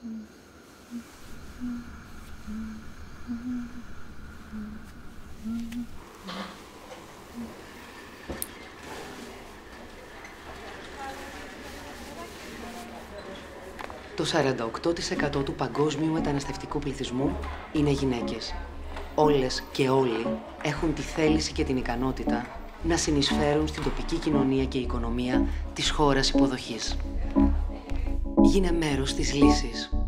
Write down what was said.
Το 48% του παγκόσμιου μεταναστευτικού πληθυσμού είναι γυναίκες. Όλες και όλοι έχουν τη θέληση και την ικανότητα να συνεισφέρουν στην τοπική κοινωνία και οικονομία της χώρας υποδοχής. Γίνε μέρος της λύσης.